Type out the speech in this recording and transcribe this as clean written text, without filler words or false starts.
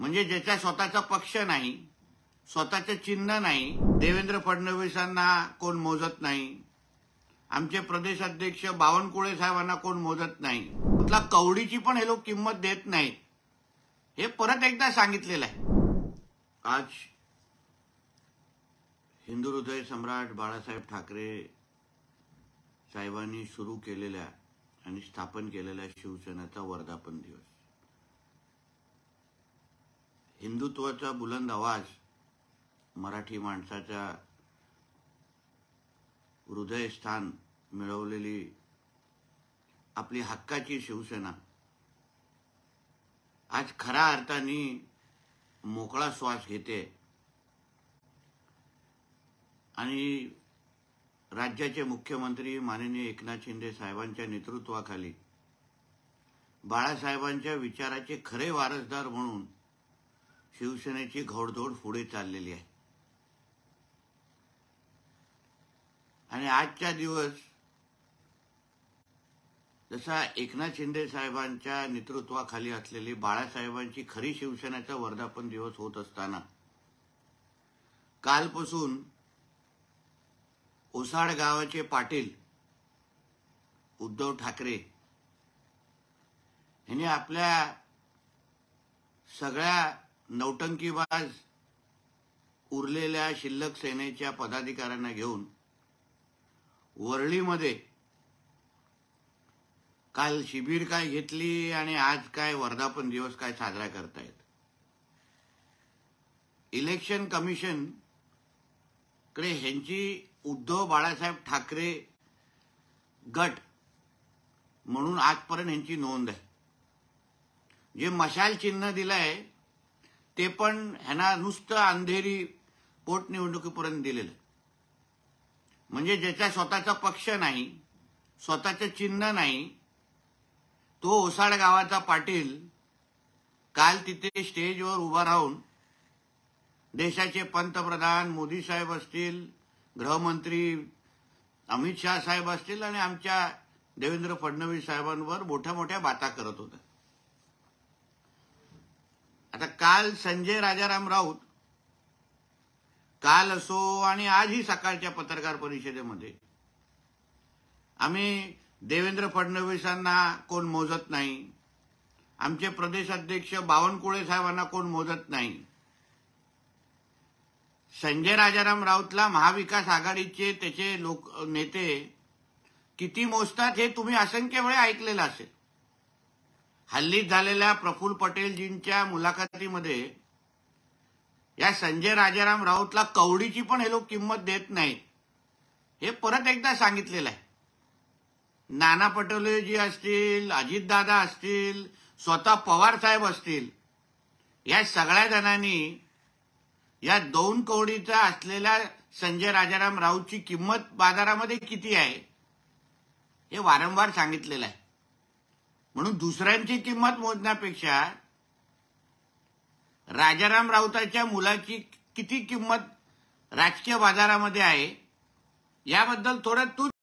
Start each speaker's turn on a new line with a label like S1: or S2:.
S1: म्हणजे ज्याचा स्वतःचा पक्ष नाही, स्वतःचे चिन्ह नाही, देवेंद्र फडणवीसांना कोण मोजत नाही, आमचे प्रदेश अध्यक्ष बावनकुळे साहेबांना कोण मोजत नाही, कुठला कवडीची पण हे लोक किंमत देत नाहीत, हे परत एकदा सांगितलेलं आहे। आज हिंदू हृदय सम्राट बाळासाहेब ठाकरे साहेबांनी सुरू केलेल्या आणि स्थापन केलेल्या शिवसेनेचा वर्धापन दिवस। हिंदुत्वाचा बुलंद आवाज मराठी माणसाच्या हृदय स्थान मिळवलेली आपली हक्काची शिवसेना आज खऱ्या अर्थाने मोकळा श्वास घेते आणि राज्याचे मुख्यमंत्री माननीय एकनाथ शिंदे साहेबांच्या नेतृत्वाखाली बाळासाहेबांच्या विचाराचे खरे वारसदार म्हणून शिवसेनेची घोडदौड पुढे चाललेली आहे। आणि आजचा दिवस जसा एकनाथ शिंदे साहेबांच्या नेतृत्वाखाली असलेली बाळासाहेबांची खरी शिवसेनेचा वर्धापन दिवस होत असताना कालपासून ओसाड गावाचे पाटील उद्धव ठाकरे यांनी आपल्या सगळ्या नौटंकीबाज उरलेल्या शिल्लक सेनेच्या पदाधिकाऱ्यांना घेऊन वरळीमध्ये काल शिबिर काय घेतली आणि आज काय वर्धापन दिवस काय साजरा करतायत। इलेक्शन कमिशन कडे ह्यांची उद्धव बाळासाहेब ठाकरे गट म्हणून आजपर्यंत ह्यांची नोंद आहे। जे मशाल चिन्ह दिलंय ते पण ह्यांना नुसतं अंधेरी पोटनिवडणुकीपर्यंत दिलेलं, म्हणजे ज्याचा स्वतःचा पक्ष नाही, स्वतःचे चिन्ह नाही, तो ओसाड गावाचा पाटील काल तिथे स्टेजवर उभा राहून देशाचे पंतप्रधान मोदी साहेब असतील, गृहमंत्री अमित शाह साहेब असतील आणि आमच्या देवेंद्र फडणवीस साहेबांवर मोठ्या मोठ्या बाता करत होता। आता काल संजय राजाराम राऊत काल असो आणि आजही सकाळच्या पत्रकार परिषदेमध्ये आम्ही देवेंद्र फडणवीसांना कोण मोजत नाही, आमचे प्रदेश अध्यक्ष बावनकुळे साहेबांना कोण मोजत नाही, संजय राजाराम राऊतला महाविकास आघाडीचे त्याचे नेते किती मोजतात हे तुम्ही असंख्य वेळा ऐकलेलं असेल। हल्लीच झालेल्या प्रफुल्ल पटेलजींच्या मुलाखतीमध्ये या संजय राजाराम राऊतला कवडीची पण हे लोक किंमत देत नाहीत, हे परत एकदा सांगितलेलं आहे। नाना पटोलेजी असतील, अजितदादा असतील, स्वतः पवार साहेब असतील, या सगळ्या जणांनी या 2 कवडीचा असलेल्या संजय राजाराम राऊतची किंमत बाजारामध्ये किती आहे हे वारंवार सांगितलेलं आहे। म्हणून दुसऱ्यांची किंमत मोजण्यापेक्षा राजाराम राऊताच्या मुलाची किती किंमत राजकीय बाजारामध्ये आहे याबद्दल थोडं